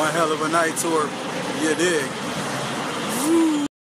one hell of a night tour. You dig? Woo.